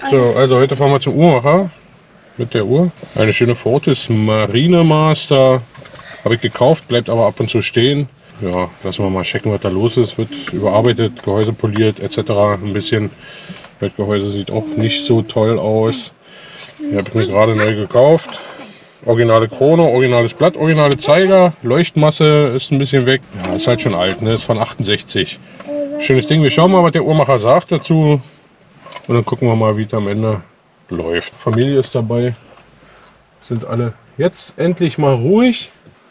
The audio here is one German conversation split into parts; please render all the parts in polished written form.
So, also heute fahren wir zum Uhrmacher mit der Uhr. Eine schöne Fortis Marine Master. Habe ich gekauft, bleibt aber ab und zu stehen. Ja, lassen wir mal checken, was da los ist. Wird überarbeitet, Gehäuse poliert etc. Ein bisschen. Das Gehäuse sieht auch nicht so toll aus. Hier habe ich mir gerade neu gekauft. Originale Krone, originales Blatt, originale Zeiger. Leuchtmasse ist ein bisschen weg. Ja, ist halt schon alt, ne? Ist von 68. Schönes Ding. Wir schauen mal, was der Uhrmacher sagt dazu. Und dann gucken wir mal, wie es am Ende läuft. Familie ist dabei. Sind alle jetzt endlich mal ruhig.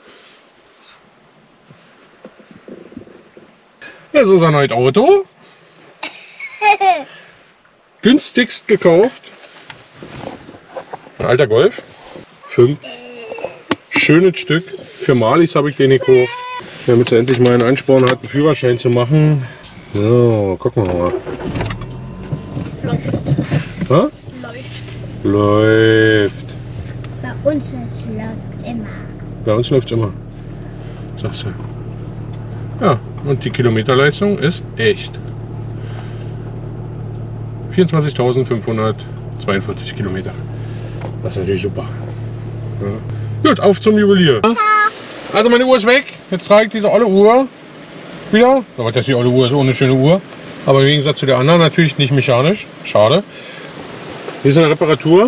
Das ist ein neues Auto. Günstigst gekauft. Ein alter Golf. 5. Schönes Stück. Für Malis habe ich den gekauft. Damit sie endlich mal einen Ansporn hat, einen Führerschein zu machen. So, gucken wir mal. Läuft. Ha? Läuft. Läuft. Bei uns es läuft immer. Bei uns läuft es immer. Sagst du. Ja, und die Kilometerleistung ist echt. 24.542 Kilometer. Das ist natürlich super. Ja. Gut, auf zum Juwelier. Also meine Uhr ist weg. Jetzt trage ich diese olle Uhr wieder. Aber das die olle Uhr ist ohne schöne Uhr. Aber im Gegensatz zu der anderen natürlich nicht mechanisch. Schade. Hier ist eine Reparatur.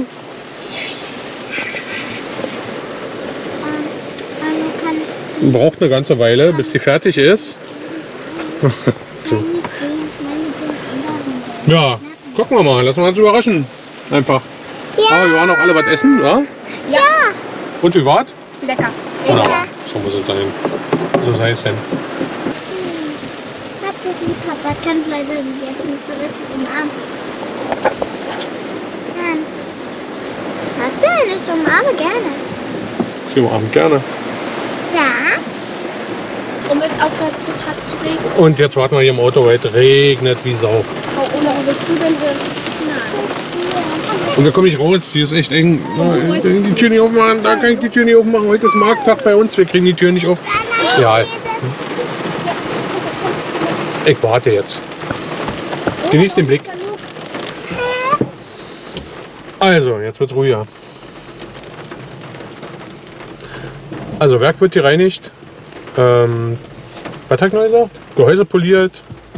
Braucht eine ganze Weile, bis die fertig ist. So. Ja, gucken wir mal. Lassen wir uns überraschen. Einfach. Ja. Aber wir waren auch alle was essen, ja? Ja. Und wie war's? Lecker. Wunderbar. So muss es sein. So sei es denn. Habt ihr lieb, Papa? Es kann vielleicht jetzt nicht so richtig umarmen. Hast du eine? Ich umarme gerne. Ich umarme gerne. Ja. Um jetzt aufgehört zu regnen. Und jetzt warten wir hier im Auto, weil es regnet wie Sau. Oh, Oma, willst du denn Nein. Und da komme ich raus, hier ist echt eng. Ich kann die Tür nicht aufmachen, da kann ich die Tür nicht aufmachen. Heute ist Markttag bei uns, wir kriegen die Tür nicht auf. Ja. Ich warte jetzt. Genieß den Blick. Also, jetzt wird es ruhiger. Also, Werk wird gereinigt. Was hat ich neu gesagt? Gehäuse poliert.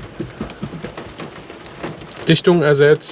Dichtung ersetzt.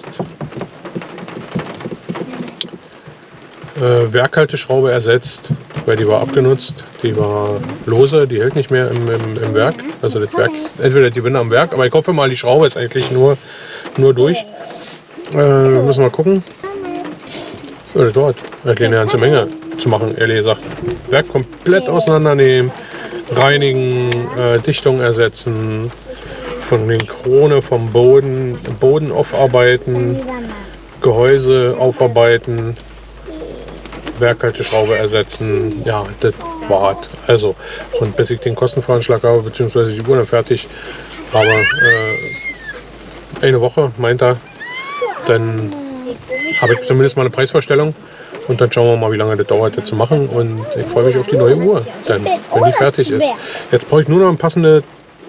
Werkhalteschraube ersetzt, weil die war abgenutzt, die war lose, die hält nicht mehr im Werk. Also das Werk, entweder die Winde am Werk, aber ich hoffe mal, die Schraube ist eigentlich nur durch. Müssen wir gucken. Ja, das dauert eine ganze Menge zu machen, ehrlich gesagt. Werk komplett auseinandernehmen, reinigen, Dichtung ersetzen, von den Krone vom Boden aufarbeiten, Gehäuse aufarbeiten. Werkhalteschraube ersetzen, ja, das war's. Also, und bis ich den Kostenvoranschlag habe, beziehungsweise die Uhr dann fertig, aber eine Woche, meint er, dann habe ich zumindest mal eine Preisvorstellung und dann schauen wir mal, wie lange das dauert, das zu machen und ich freue mich auf die neue Uhr, dann, wenn die fertig ist. Jetzt brauche ich nur noch ein passendes,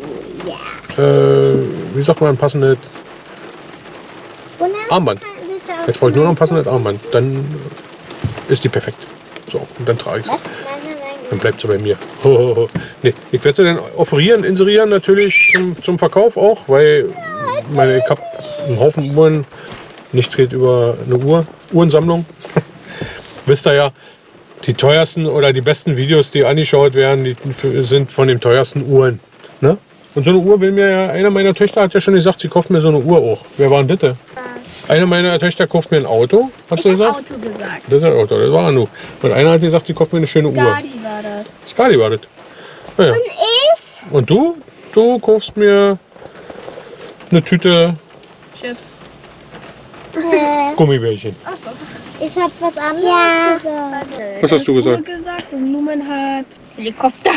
wie sagt man, ein passendes Armband. Jetzt brauche ich nur noch ein passendes Armband, dann ist die perfekt. So, und dann trage ich sie. Dann bleibt sie bei mir. Nee, ich werde sie dann offerieren, inserieren natürlich zum Verkauf auch, weil ich habe einen Haufen Uhren. Nichts geht über eine Uhrensammlung. Wisst ihr ja, die teuersten oder die besten Videos, die angeschaut werden, die sind von den teuersten Uhren. Ne? Und so eine Uhr will mir ja, einer meiner Töchter hat ja schon gesagt, sie kauft mir so eine Uhr auch. Wer war denn bitte? Eine meiner Töchter kauft mir ein Auto, hat sie gesagt? Auto gesagt. Das ist ein Auto, das war nur. Und einer hat gesagt, die kauft mir eine schöne Uhr. Skadi war das. Skadi war das. Ja. Und ich? Und du? Du kaufst mir eine Tüte Chips. Gummibärchen. Achso. Ich hab was anderes gesagt. Was hast du gesagt? Und Lumen hat Helikopter.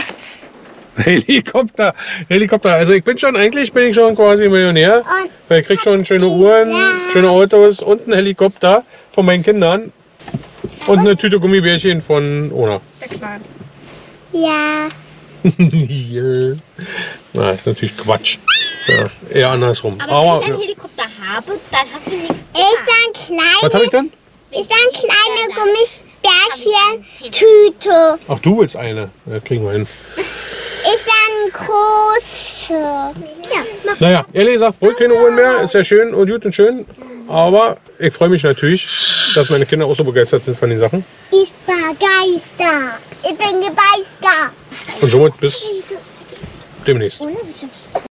Helikopter. Also ich bin schon quasi Millionär. Weil ich krieg schon schöne Uhren, schöne Autos und einen Helikopter von meinen Kindern. Und eine Tüte Gummibärchen von Ona. Der Clan. Ja. Ja. Na, ist natürlich Quatsch. Ja, eher andersrum. Aber wenn ich einen Helikopter habe, dann hast du nichts. Was habe ich denn? Ich bin ein kleine Gummibärchen-Tüte. Ach, du willst eine. Ja, kriegen wir hin. Ich bin große. Ja, mach. Naja, Elli sagt, Brötchen holen mehr. Ist ja schön und gut und schön. Aber ich freue mich natürlich, dass meine Kinder auch so begeistert sind von den Sachen. Ich bin Geister. Ich bin begeistert. Und somit bis demnächst. Ohne,